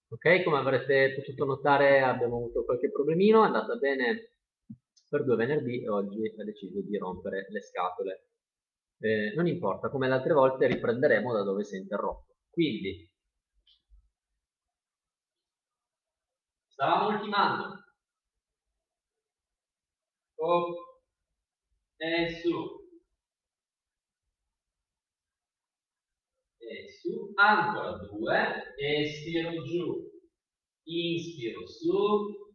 Ok, come avrete potuto notare abbiamo avuto qualche problemino, è andata bene per 2 venerdì e oggi ha deciso di rompere le scatole. Non importa, come le altre volte riprenderemo da dove si è interrotto. Quindi, stavamo ultimando. Op, e su, e su, ancora 2, espiro giù, inspiro su,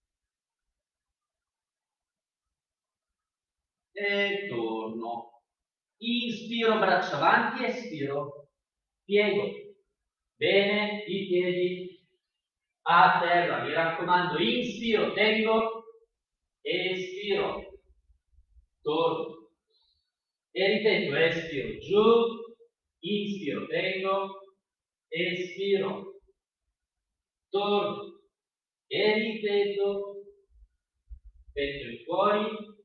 e torno. Inspiro, braccia avanti, espiro, piego. Bene, i piedi a terra, mi raccomando, inspiro, tengo, espiro, torno. E ripeto, espiro giù, inspiro, tengo, espiro, torno. E ripeto, petto in fuori,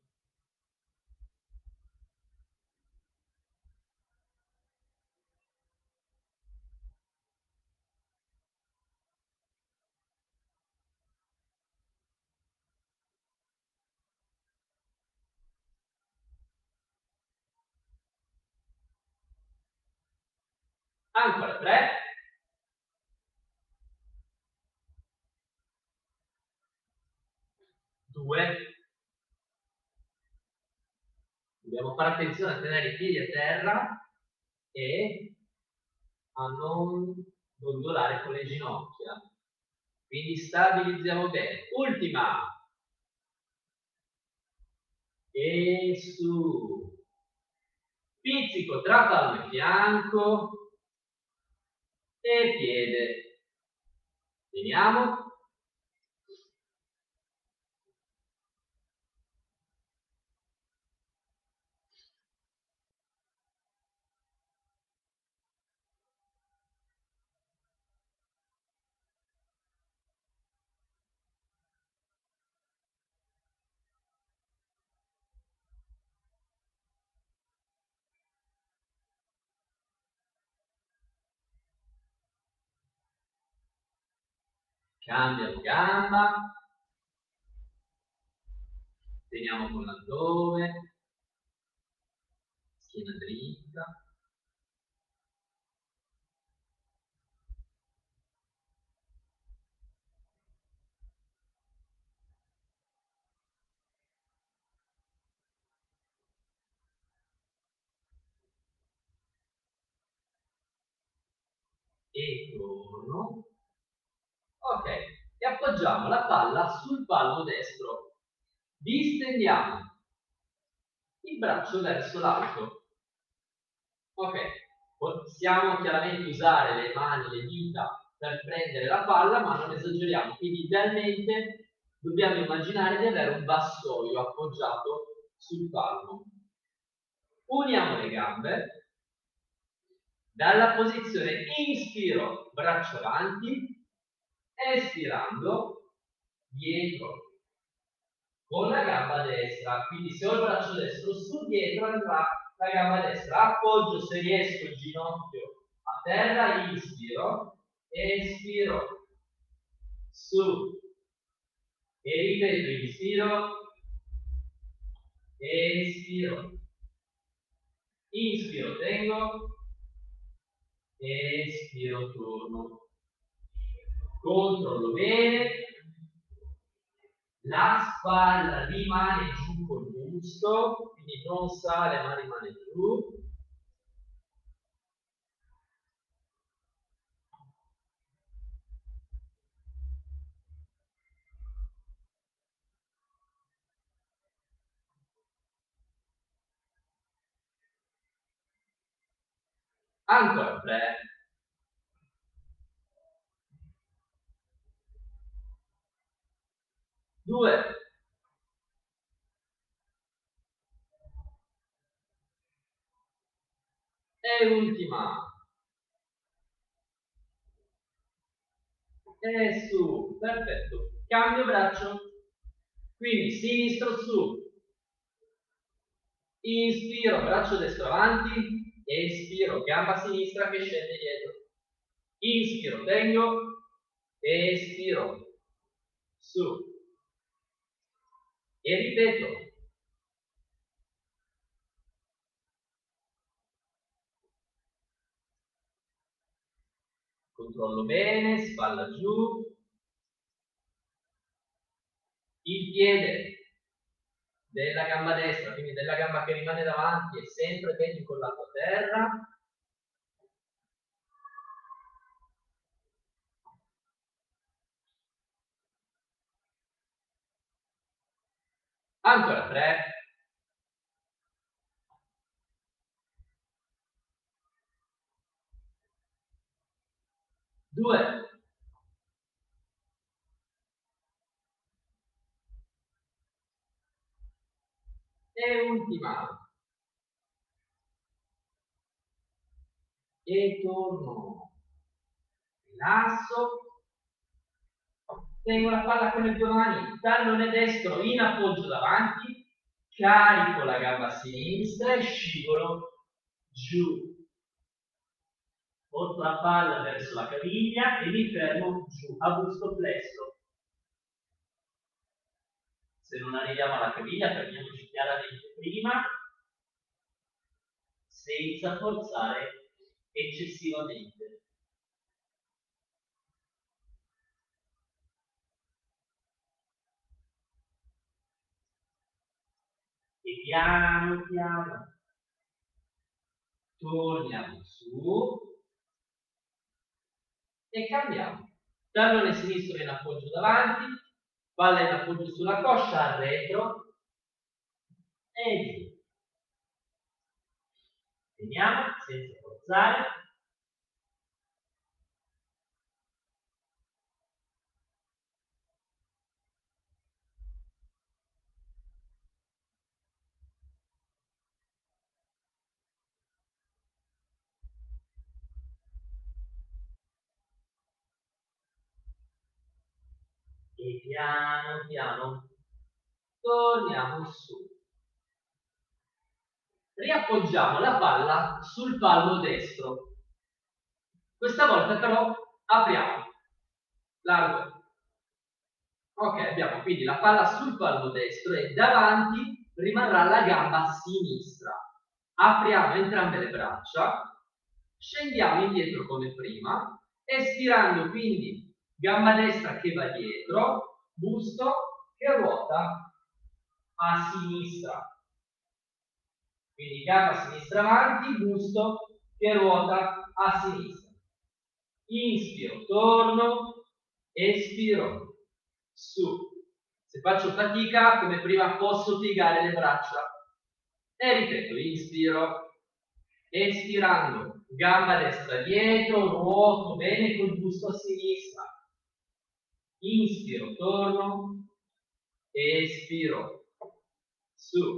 ancora 3, 2, dobbiamo fare attenzione a tenere i piedi a terra e a non dondolare con le ginocchia. Quindi stabilizziamo bene. Ultima. E su. Pizzico tra palmo e fianco e piede. Teniamo. Cambiamo gamba. Teniamo con l'addome. Schiena dritta. E torno. Ok, e appoggiamo la palla sul palmo destro. Distendiamo il braccio verso l'alto. Ok, possiamo chiaramente usare le mani, le dita per prendere la palla, ma non esageriamo. Quindi idealmente dobbiamo immaginare di avere un vassoio appoggiato sul palmo. Uniamo le gambe. Dalla posizione inspiro, braccio avanti, espirando, dietro, con la gamba destra. Quindi se ho il braccio destro su, dietro andrà la gamba destra. Appoggio se riesco il ginocchio a terra, inspiro, espiro, su. E ripeto, inspiro, espiro, inspiro, tengo, espiro, torno. Controllo bene, la spalla rimane giù col busto, quindi non sale ma rimane giù. Ancora 3, 2, e ultima. E su, perfetto. Cambio braccio. Quindi sinistro su. Inspiro, braccio destro avanti. Espiro, gamba sinistra che scende dietro. Inspiro, tengo. espiro, su, e ripeto. Controllo bene, spalla giù, il piede della gamba destra, quindi della gamba che rimane davanti, è sempre ben incollato a terra. Ancora 3. 2. E ultima. E torno. Rilasso. Tengo la palla con le due mani, tallone destro in appoggio davanti, carico la gamba sinistra e scivolo giù. Porto la palla verso la caviglia e mi fermo giù a busto flesso. Se non arriviamo alla caviglia, fermiamoci chiaramente prima, senza forzare eccessivamente. E piano piano torniamo su e cambiamo. Tallone sinistro in appoggio davanti, palla in appoggio sulla coscia, retro e giù. Teniamo senza forzare. E piano piano torniamo su. Riappoggiamo la palla sul palmo destro. Questa volta però apriamo. Largo. Ok, abbiamo quindi la palla sul palmo destro e davanti rimarrà la gamba sinistra. Apriamo entrambe le braccia, scendiamo indietro come prima, espirando quindi gamba destra che va dietro, busto che ruota a sinistra. Quindi gamba sinistra avanti, busto che ruota a sinistra. Inspiro, torno, espiro, su. Se faccio fatica, come prima, posso piegare le braccia. E ripeto, inspiro, espirando, gamba destra dietro, ruoto bene col busto a sinistra. Inspiro, torno, espiro, su.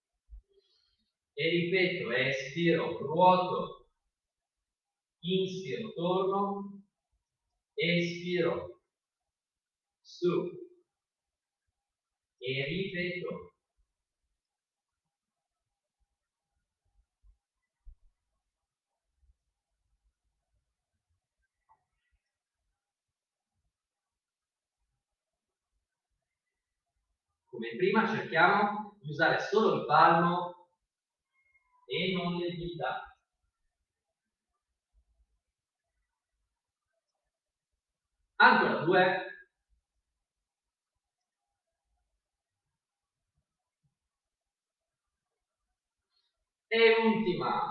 E ripeto, espiro, ruoto, inspiro, torno, espiro, su. E ripeto. Come prima cerchiamo di usare solo il palmo e non le dita. Ancora 2. E ultima.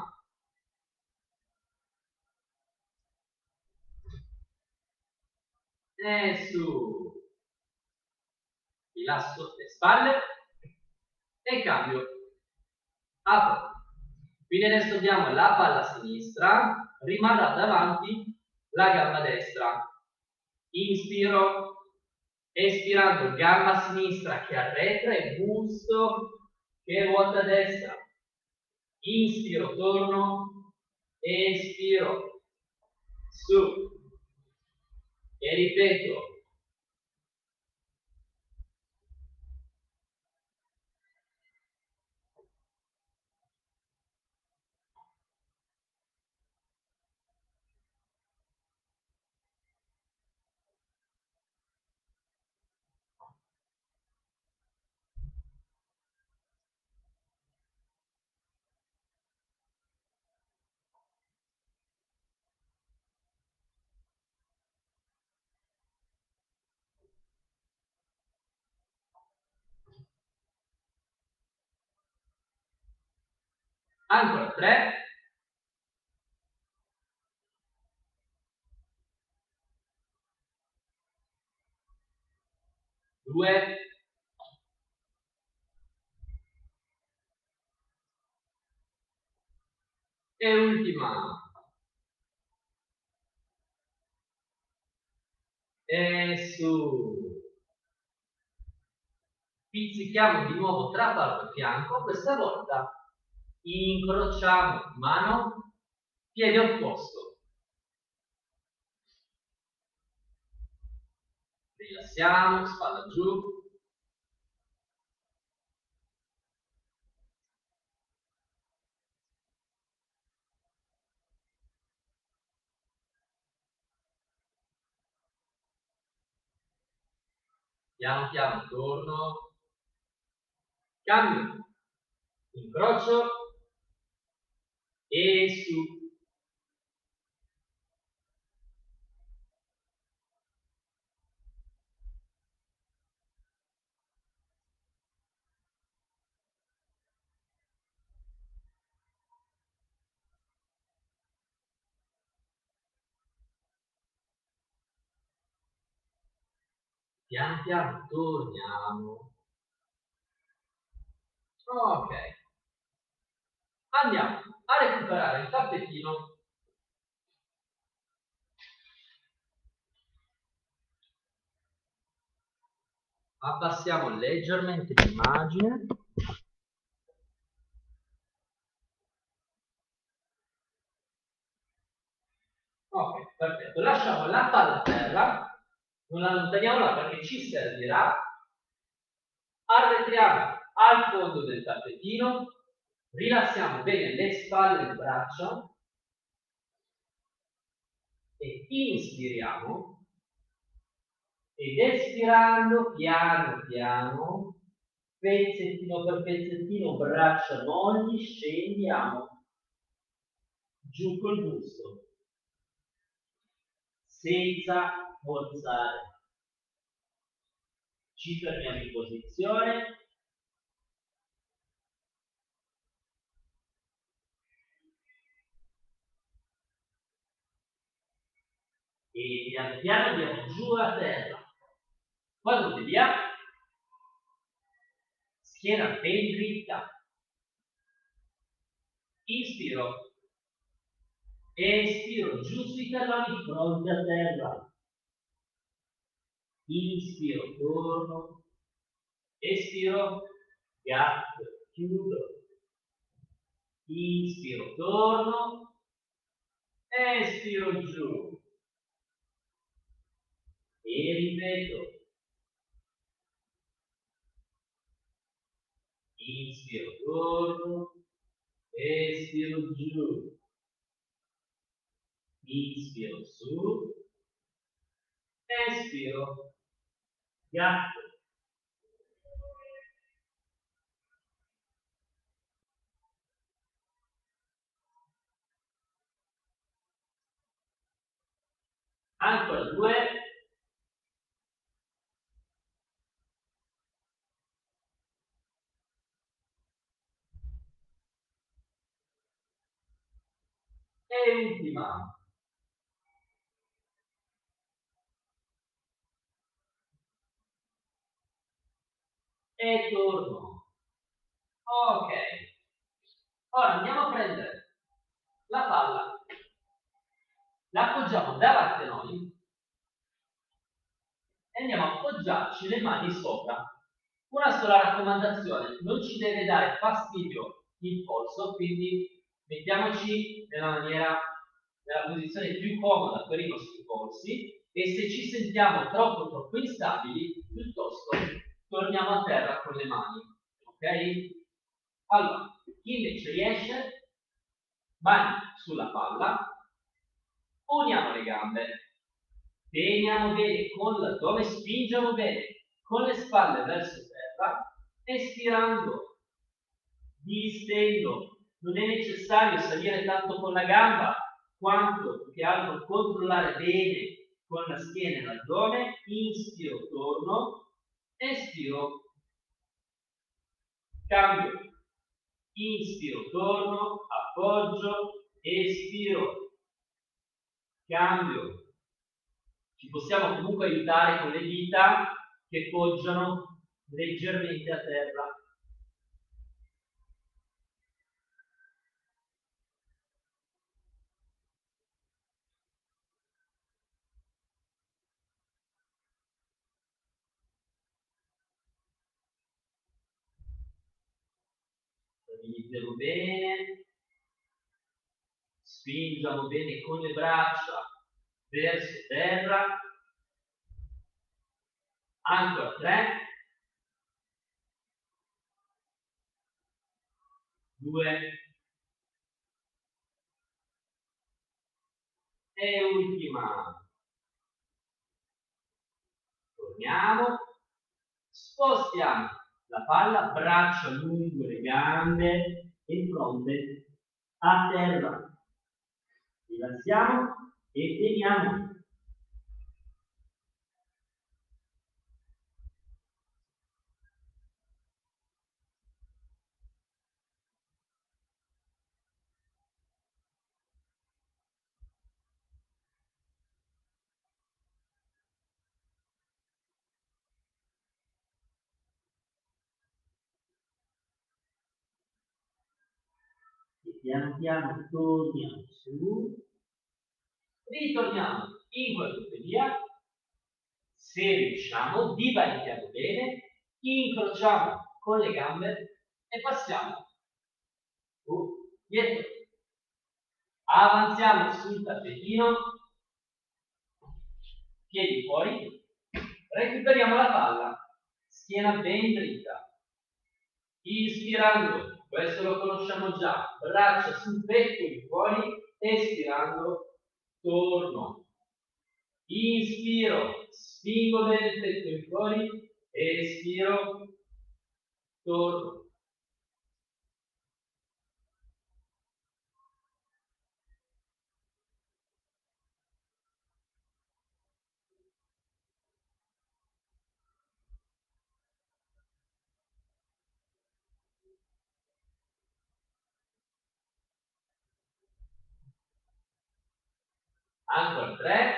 E su. Rilasso le spalle e cambio. Apro. Quindi adesso abbiamo la palla sinistra, rimarrà davanti la gamba destra. Inspiro, espirando gamba sinistra che arretra e busto che ruota a destra. Inspiro, torno, espiro, su. E ripeto. Ancora 3. 2. E ultima. E su. Pizzichiamo di nuovo tra palmo e fianco, questa volta incrociamo mano, piede opposto. Rilassiamo, spalla giù. Piano piano torno. Cambio. Incrocio. E su. Piano piano torniamo. Ok. Andiamo a recuperare il tappetino. Abbassiamo leggermente l'immagine. Ok, perfetto. Lasciamo la palla a terra, non allontaniamola perché ci servirà. Arretriamo al fondo del tappetino, rilassiamo bene le spalle e il braccio e inspiriamo ed espirando piano piano, pezzettino per pezzettino, braccia molli, scendiamo giù col busto senza forzare. Ci fermiamo in posizione. E piano piano andiamo giù a terra. Quando vediamo, schiena ben dritta. Inspiro. Espiro giù sui talloni, fronte a terra. Inspiro, torno. Espiro, gatto, chiudo. Inspiro, torno. Espiro giù. E ripeto. Inspiro, torno. Espiro giù. Inspiro su. Espiro. Gatto. Ancora 2. E ultima. E torno. Ok. Ora andiamo a prendere la palla, la appoggiamo davanti a noi e andiamo a appoggiarci le mani sopra. Una sola raccomandazione, non ci deve dare fastidio il polso, quindi mettiamoci nella posizione più comoda per i nostri polsi e se ci sentiamo troppo instabili, piuttosto torniamo a terra con le mani. Ok? Allora, chi invece riesce, mani sulla palla, uniamo le gambe, teniamo bene con l'addome, spingiamo bene con le spalle verso terra, espirando, distendo. Non è necessario salire tanto con la gamba, quanto più che altro controllare bene con la schiena e l'addome. Inspiro, torno, espiro, cambio. inspiro, torno, appoggio, espiro, cambio. Ci possiamo comunque aiutare con le dita che poggiano leggermente a terra. Stabilizziamo bene, spingiamo bene con le braccia verso terra, ancora 3, 2 e ultima. Torniamo, spostiamo la palla, braccia lungo le gambe e fronte a terra. Rilassiamo e teniamo. E piano piano torniamo su. Ritorniamo in quadrupedia. Se riusciamo, divarichiamo bene, incrociamo con le gambe e passiamo dietro. Avanziamo sul tappetino, piedi fuori, recuperiamo la palla, schiena ben dritta. Inspirando, questo lo conosciamo già, braccia sul petto e fuori, espirando, torno. Inspiro, spingo bene il petto in fuori, espiro, torno. Ancora 3,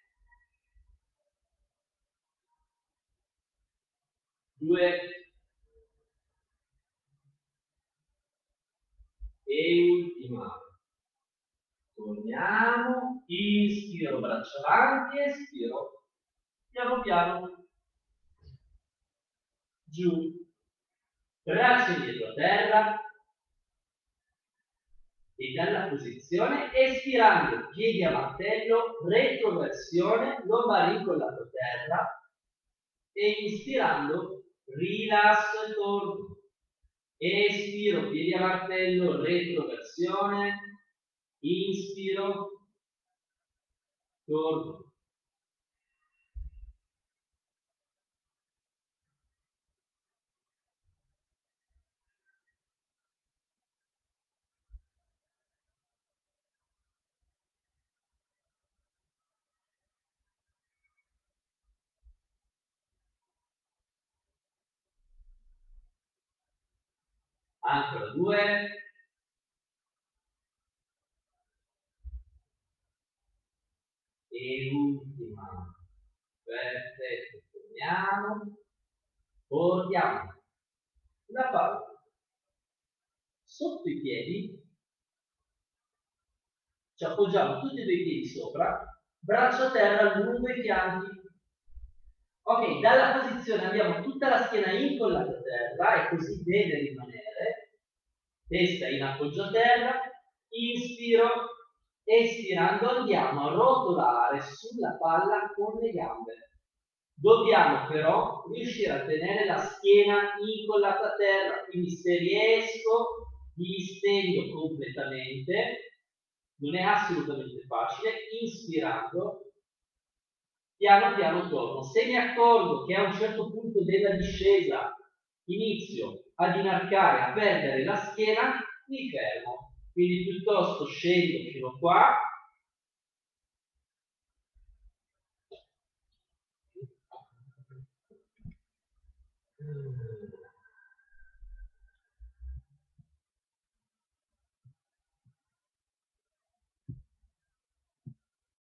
2 e ultima. Torniamo, inspiro, braccia avanti, espiro, piano piano, giù, braccia indietro a terra e dalla posizione, espirando, piedi a martello, retroversione, lombare incollato a terra e inspirando, rilasso e torno. Espiro, piedi a martello, retroversione, inspiro, torno. Ancora 2. E ultima. Perfetto. Torniamo. Portiamo la palla sotto i piedi. Ci appoggiamo tutti e due i piedi sopra. Braccia a terra lungo i fianchi. Ok, dalla posizione abbiamo tutta la schiena incollata a terra e così deve rimanere. Testa in appoggio a terra, inspiro, espirando andiamo a rotolare sulla palla con le gambe. Dobbiamo però riuscire a tenere la schiena incollata a terra, quindi se riesco distendo completamente, non è assolutamente facile, inspirando, piano piano torno. Se mi accorgo che a un certo punto della discesa inizio ad inarcare, a perdere la schiena, mi fermo. Quindi piuttosto scendo fino qua.